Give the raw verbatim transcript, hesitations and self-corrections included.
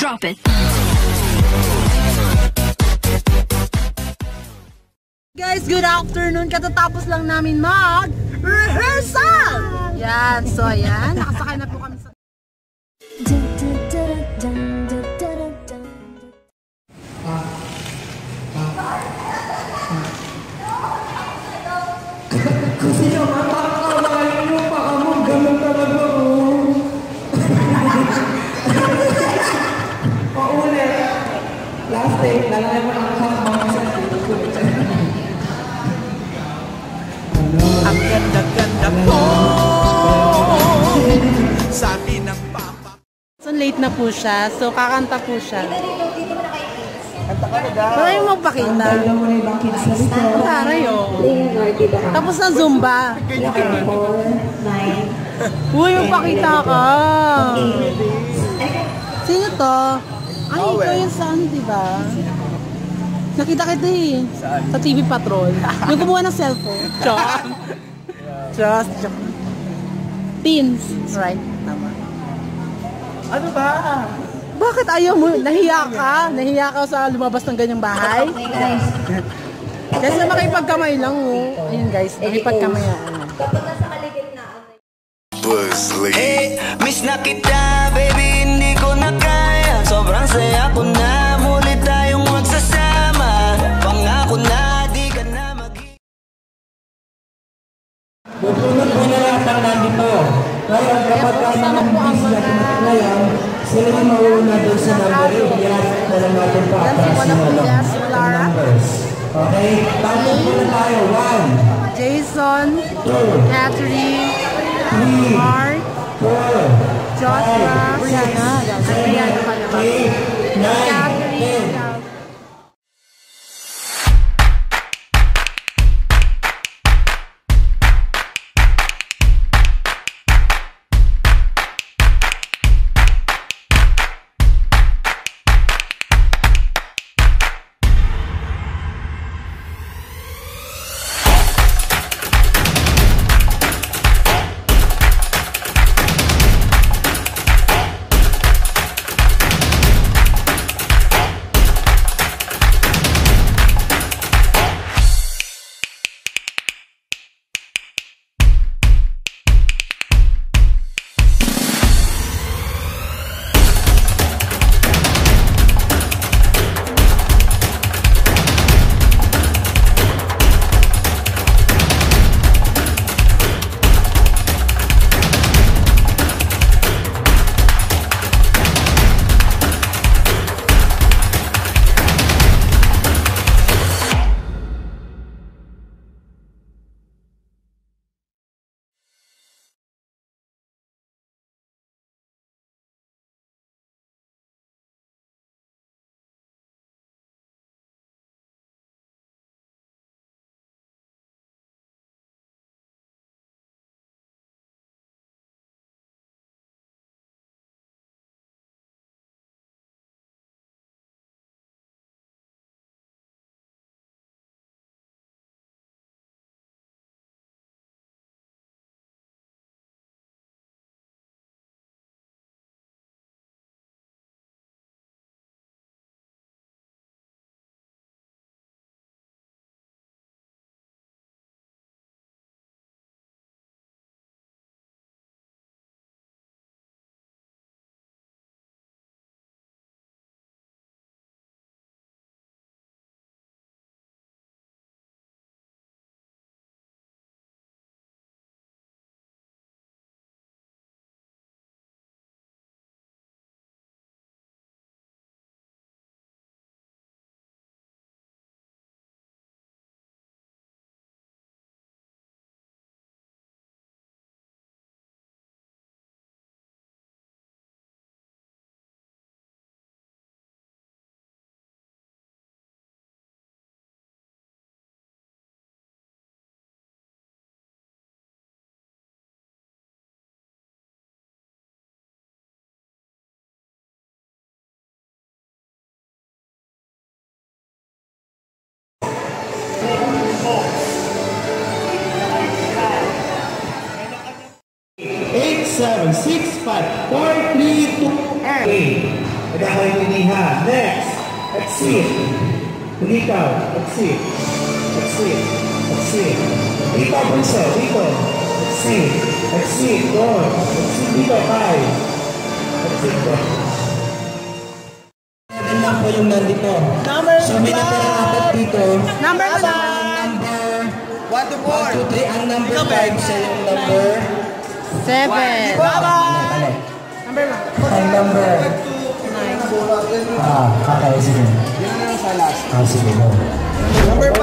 Drop it. Guys, good afternoon. Katatapos lang namin mag rehearsal. Yan, so ayan, nakasakay na po kami sa kasi naman, pakakalain mo pa ka mo, ganun talaga o. Paulit. Last take, lalagay mo ng mga sa dito ko. Ang ganda-ganda ko, sabi ng papa. So late na po siya, so kakanta po siya. Kanta ka na daw. Wala yung magpakita. Kanta mo na ibang kids na dito. Taray oh. Tapos na Zumba. Uy, magpakita ka. Sino to? Ay, ikaw yun saan, diba? Nakita kita eh. Sa T V Patrol. Yung kumuha ng cellphone. Chok. Just joke. Teens. Right. Tama. Ano ba? Bakit ayaw mo? Nahiya ka? Nahiya ka sa lumabas ng ganyang bahay? Kasi makipagkamay lang oh. Ayun guys, makipagkamay ako. Hey, miss na kita, baby, hindi ko na kaya. Sobrang saya ko na, muli tayong magsasama. Pangako na, di ka na mag- Bubunot mo na lahat ang nandito. Ngayon, kapag ka naman busy na tumatak ngayon, sila yung mauna doon sa number eight. Yan na lang natin pa para sa numbers. Okay? Tanong mo na tayo. One. Jason, Two. Catherine, Three. Mark, Four. Joshua, Brianna, Brianna pa naman. Eight. Nine. Catherine, Ten. Eight, seven, six, five, four, three, two, eight. nagkakaintindihan. Next, exit. Ikaw, exit. Exit. Exit. Dito, punso. Dito. Exit. Exit. Doon. Exit dito, Kai. Exit doon. Yan lang po yung nandito. Number so, may natira apat dito. Number one. Number one to four. one, two, three. Ang number five siya yung number seven. Bye-bye. Number one. Ang number nine. Ah, okay, sige. Yan na lang sa last. Ah, sige. Number